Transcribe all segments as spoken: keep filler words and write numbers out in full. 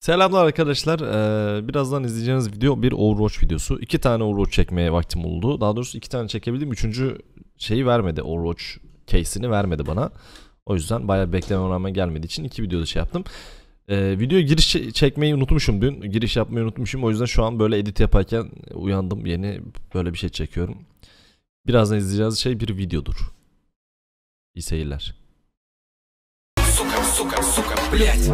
Selamlar arkadaşlar. Ee, birazdan izleyeceğiniz video bir Overwatch videosu. İki tane Overwatch çekmeye vaktim oldu. Daha doğrusu iki tane çekebildim. Üçüncü şeyi vermedi. Overwatch case'ini vermedi bana. O yüzden bayağı beklememe rağmen gelmediği için iki videoda şey yaptım. Ee, videoya giriş çekmeyi unutmuşum dün. Giriş yapmayı unutmuşum. O yüzden şu an böyle edit yaparken uyandım. Yeni böyle bir şey çekiyorum. Birazdan izleyeceğiniz şey bir videodur. İyi seyirler. Сука, сука, сука, блять.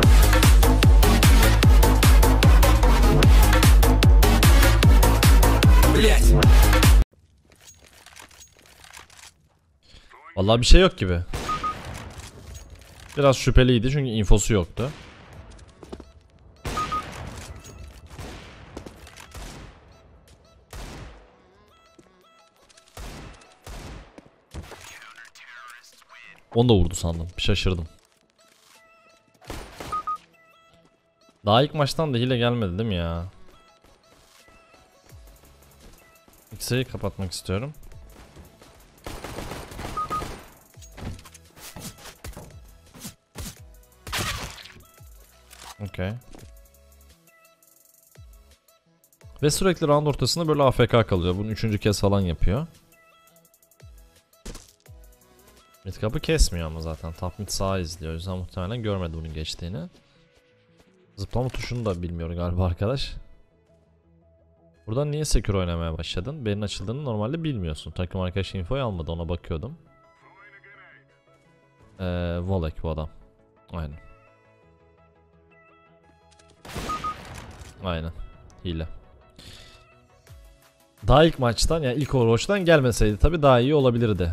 Блять. Vallahi bir şey yok gibi. Biraz şüpheliydi çünkü infosu yoktu. Onu da vurdu sandım. Bir şaşırdım. Daha ilk maçtan da hile gelmedi değil mi ya? X'yi kapatmak istiyorum. Okay. Ve sürekli round ortasında böyle A F K kalıyor. Bunu üçüncü kez falan yapıyor. Mid kapı kesmiyor ama zaten. Top mid sağa izliyor. O yüzden muhtemelen görmedi bunun geçtiğini. Zıplama tuşunu da bilmiyor galiba arkadaş. Buradan niye Sekiro oynamaya başladın? Benim açıldığını normalde bilmiyorsun. Takım arkadaş infoyu almadı, ona bakıyordum. Ee, Volek bu adam. Aynen. Aynen. Hile. Daha ilk maçtan, yani ilk Overwatch'tan gelmeseydi tabii daha iyi olabilirdi.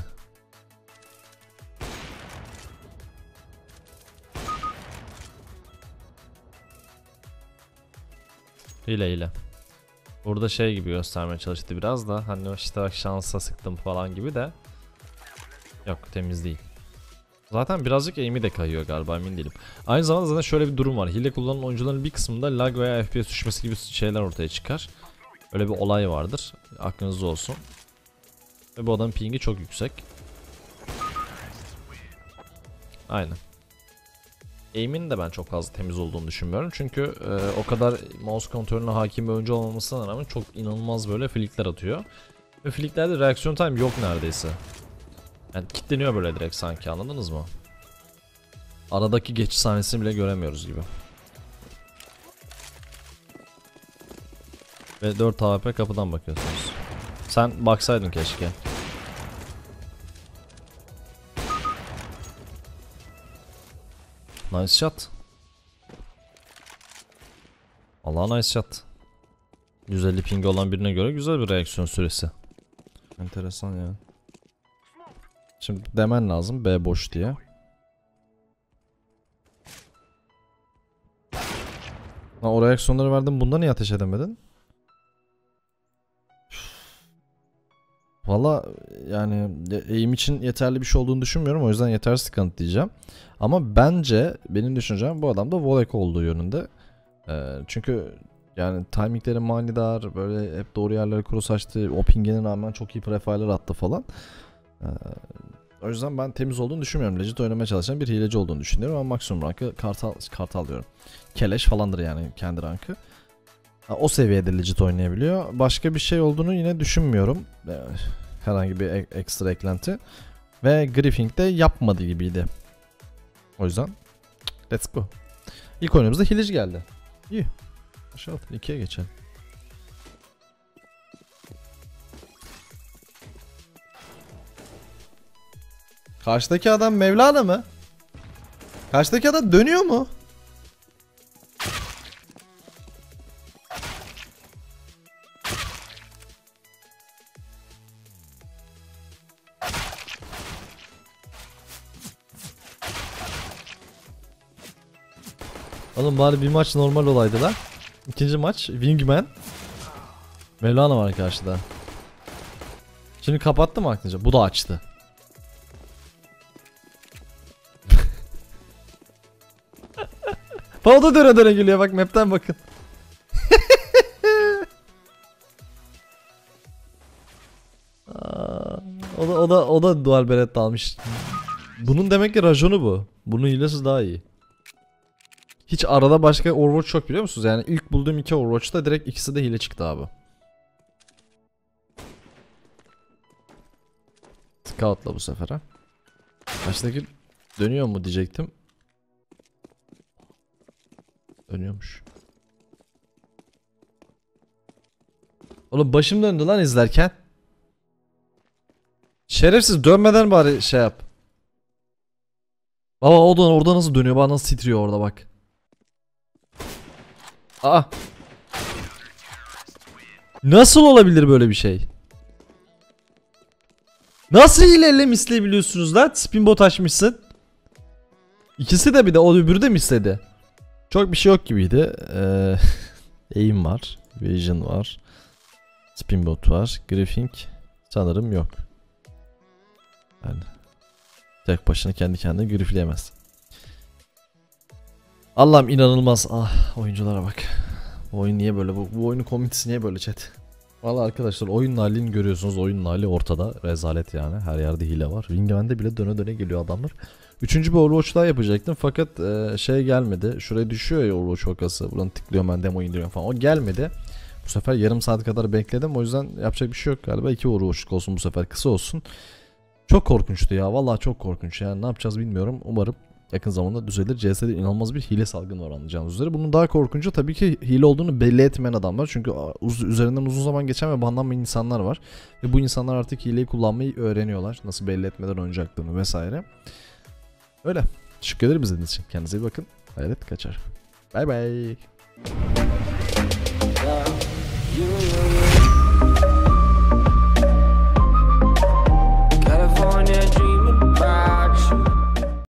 Hile hile. Burada şey gibi göstermeye çalıştı biraz da, hani işte bak şansa sıktım falan gibi de. Yok, temiz değil. Zaten birazcık aim'i de kayıyor galiba, emin değilim. Aynı zamanda zaten şöyle bir durum var. Hile kullanan oyuncuların bir kısmında lag veya F P S düşmesi gibi şeyler ortaya çıkar. Öyle bir olay vardır. Aklınızda olsun. Ve bu adamın ping'i çok yüksek. Aynen. Aim'in de ben çok fazla temiz olduğunu düşünmüyorum. Çünkü e, o kadar mouse kontrolüne hakim bir oyuncu olmamasına rağmen çok inanılmaz böyle flickler atıyor. Ve flicklerde reaksiyon time yok neredeyse. Yani kilitleniyor böyle direkt sanki, anladınız mı? Aradaki geçiş sahnesini bile göremiyoruz gibi. Ve dört A W P kapıdan bakıyorsunuz. Sen baksaydın keşke. Nice shot. Allah nice shot. yüz elli ping olan birine göre güzel bir reaksiyon süresi. Enteresan ya. Şimdi demen lazım B boş diye. Lan o reaksiyonları verdim, bunda niye ateş edemedin? Valla yani aim için yeterli bir şey olduğunu düşünmüyorum, o yüzden yetersiz kanıtlayacağım. Ama bence benim düşüncem bu adam da Volek olduğu yönünde. Ee, çünkü yani timingleri manidar, böyle hep doğru yerlere cross açtı, o pingine rağmen çok iyi profiler attı falan. Ee, o yüzden ben temiz olduğunu düşünmüyorum. Legit oynamaya çalışan bir hileci olduğunu düşünüyorum ama maksimum rankı kartal, kartal diyorum. Keleş falandır yani kendi rankı. O seviyede legit oynayabiliyor. Başka bir şey olduğunu yine düşünmüyorum. Herhangi bir ek ekstra eklenti. Ve Griffing de yapmadı gibiydi. O yüzden let's go. İlk oyunumuzda hileci geldi. İyi. Aşağı atın, ikiye geçelim. Karşıdaki adam Mevlana mı? Karşıdaki adam dönüyor mu? Oğlum bari bir maç normal olaydı lan. İkinci maç Wingman. Mevlana var karşıda. Şimdi kapattı mı aklınca? Bu da açtı. O da döne döne geliyor, bak map'ten bakın. o da o da o da dual beret almış. Bunun demek ki rajonu bu. Bunun hilesiz daha iyi. hiç arada başka Overwatch yok biliyor musunuz? Yani ilk bulduğum iki Overwatch'ta direkt ikisi de hile çıktı abi. Scout'la bu sefer ha. Baştaki dönüyor mu diyecektim. Dönüyormuş. Oğlum başım döndü lan izlerken. Şerefsiz dönmeden bari şey yap. Baba o da orada nasıl dönüyor? Bana nasıl titriyor orada bak. Aa. Nasıl olabilir böyle bir şey? Nasıl hileyle misleyebiliyorsunuz lan? Spinbot açmışsın. İkisi de bir de o öbürü de misledi. Çok bir şey yok gibiydi. Ee, aim var. Vision var. Spinbot var. Griffing sanırım yok. Yani tek başına kendi kendine grifleyemez. Allah'ım inanılmaz. Ah oyunculara bak. Bu oyun niye böyle? Bu, bu oyunun komünitesi niye böyle chat? Vallahi arkadaşlar oyunun halini görüyorsunuz. Oyunun hali ortada. Rezalet yani. Her yerde hile var. Wingman'de bile döne döne geliyor adamlar. Üçüncü bir Overwatch daha yapacaktım. Fakat e, şey gelmedi. Şuraya düşüyor ya Overwatch vakası. Buradan tıklıyorum ben demo indiriyorum falan. O gelmedi. Bu sefer yarım saat kadar bekledim. O yüzden yapacak bir şey yok galiba. İki Overwatch olsun bu sefer. Kısa olsun. Çok korkunçtu ya. Vallahi çok korkunç. Yani ne yapacağız bilmiyorum. Umarım yakın zamanda düzelir. C S'de inanılmaz bir hile salgını var anlayacağınız üzere. Bunun daha korkuncu tabii ki hile olduğunu belli etmeyen adamlar. Çünkü uz üzerinden uzun zaman geçen ve banlanmayan insanlar var. Ve bu insanlar artık hileyi kullanmayı öğreniyorlar. Nasıl belli etmeden oynayacaktığını vesaire. Öyle. Teşekkür ederim izlediğiniz için. Kendinize iyi bakın. Hayret kaçar. Bay bay.